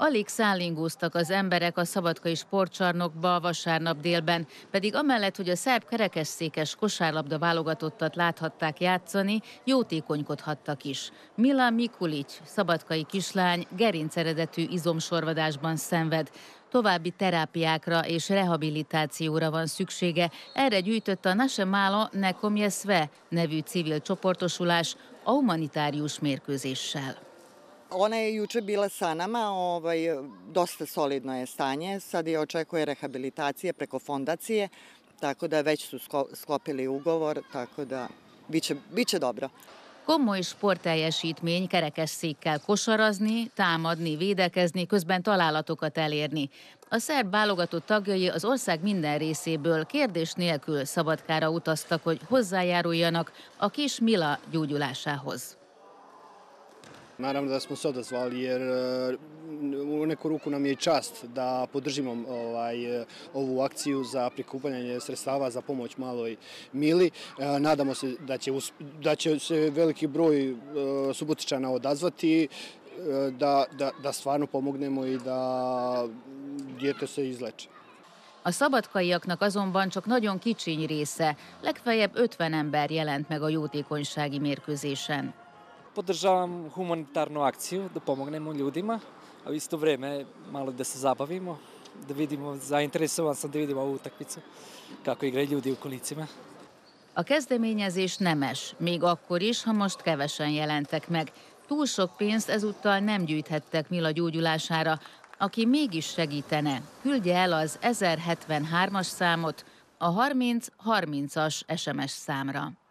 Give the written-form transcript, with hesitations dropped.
Alig szállingóztak az emberek a szabadkai sportcsarnokba vasárnap délben, pedig amellett, hogy a szerb kerekesszékes kosárlabda válogatottat láthatták játszani, jótékonykodhattak is. Mila Mikulic, szabadkai kislány, gerinc eredetű izomsorvadásban szenved. További terápiákra és rehabilitációra van szüksége. Erre gyűjtött a Naše Malo Nekom je Sve nevű civil csoportosulás a humanitárius mérkőzéssel. Ona je juče bila sa nama, dosta solidno je stanje, sad je očekuje rehabilitacije preko fondacije, tako da već su sklopili ugovor, tako da biće dobro. Komoly sportteljesítmény kerekesszékkel kosarazni, támadni, védekezni, közben találatokat elérni. A szerb válogatott tagjai az ország minden részéből kérdés nélkül Szabadkára utaztak, hogy hozzájáruljanak a kis Mila gyógyulásához. Naravno da smo se odazvali jer u neku ruku nam je i čast da podržimo ovu akciju za prikupljanje sredstava za pomoć maloj Mili. Nadamo se da će se veliki broj Subotičana odazvati, da stvarno pomognemo i da dijete se izleči. A szabadkaiaknak azonban csak nagyon kicsiny része, legfeljebb 50 ember jelent meg a jótékonysági mérkőzésen. Podržavam humanitarnu akciju da pomognemo ljudima, a u isto vreme malo da se zabavimo, da vidimo, zainteresovan sam da vidimo ovu utakmicu, kako igraju ljudi u kolicima. A kezdeményezés nemes, még akkor is, ha most kevesen jelentek meg. Túl sok pénzt ezúttal nem gyűjthettek Mila gyógyulására. Aki mégis segítene, küldje el az 1073-as számot a 3030-as SMS számra.